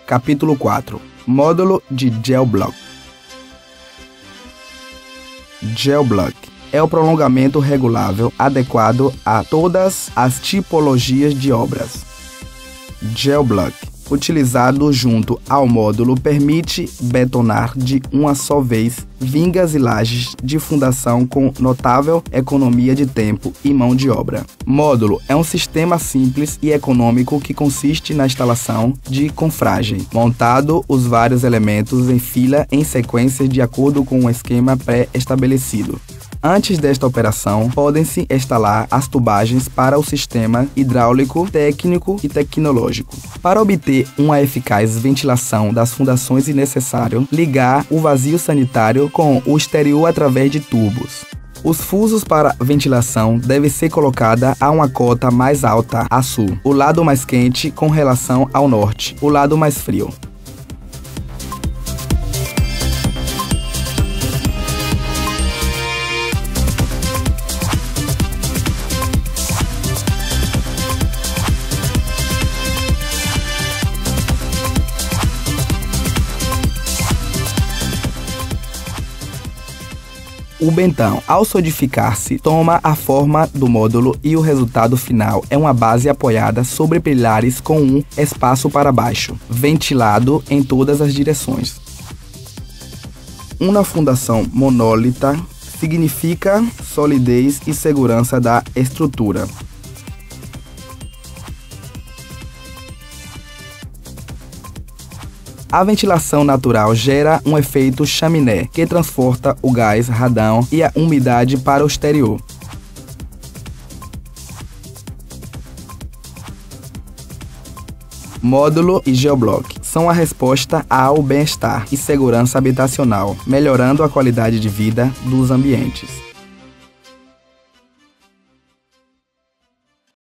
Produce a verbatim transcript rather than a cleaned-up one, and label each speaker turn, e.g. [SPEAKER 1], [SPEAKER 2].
[SPEAKER 1] Capítulo quatro. Módulo de GeoBlock. GeoBlock é o prolongamento regulável adequado a todas as tipologias de obras. GeoBlock, utilizado junto ao módulo, permite betonar de uma só vez vigas e lajes de fundação com notável economia de tempo e mão de obra. Módulo é um sistema simples e econômico que consiste na instalação de cofragem, montado os vários elementos em fila em sequência de acordo com um esquema pré-estabelecido. Antes desta operação, podem-se instalar as tubagens para o sistema hidráulico, técnico e tecnológico. Para obter uma eficaz ventilação das fundações é necessário ligar o vazio sanitário com o exterior através de tubos. Os fusos para ventilação devem ser colocados a uma cota mais alta a sul, o lado mais quente com relação ao norte, o lado mais frio. O bentão, ao solidificar-se, toma a forma do módulo e o resultado final é uma base apoiada sobre pilares com um espaço para baixo, ventilado em todas as direções. Uma fundação monólita significa solidez e segurança da estrutura. A ventilação natural gera um efeito chaminé, que transporta o gás radão e a umidade para o exterior. Módulo e GeoBlock são a resposta ao bem-estar e segurança habitacional, melhorando a qualidade de vida dos ambientes.